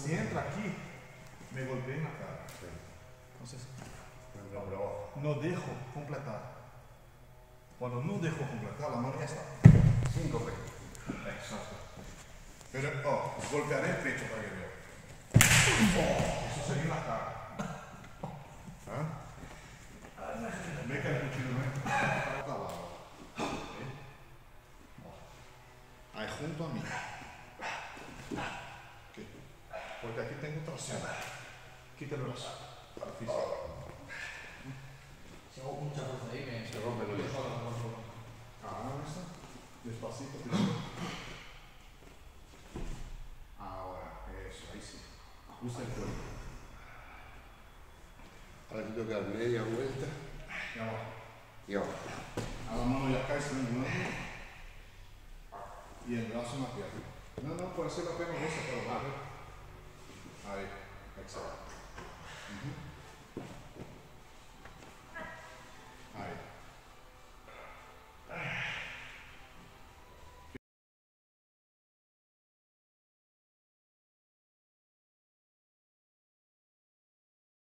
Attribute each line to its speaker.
Speaker 1: si entra aquí, me golpea en la cara.
Speaker 2: Sí.
Speaker 1: Entonces, no dejo completar. Cuando no dejo completar, la mano ya está.
Speaker 2: 5 p.
Speaker 1: Exacto. Pero, golpearé el pecho para que vea. Eso sería en la cara. ¿Ah? Ve que el cuchillo no es para otro lado. Ahí junto a mí. Okay. Porque aquí tengo tracción. Quítale los al físico.
Speaker 3: Si hago mucha fuerza ahí,
Speaker 2: Se rompe el dedo.
Speaker 1: Ah, eso. Despacito, primero. Ahora, eso, ahí sí. Usa el cuerpo.
Speaker 2: Ahora tengo que dar media vuelta.
Speaker 1: Y abajo.
Speaker 2: Y ahora.
Speaker 1: A la mano ya cae sangrando. Y el brazo en la pierna. No, puede ser la pena esa, pero va a ver. Ahí, exacto.